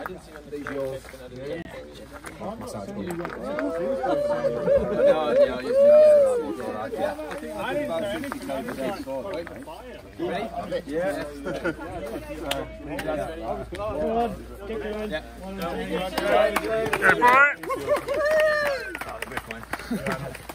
didn't see you on the yours. Massage. I didn't say anything. I was like, ready? Yeah. Go for it!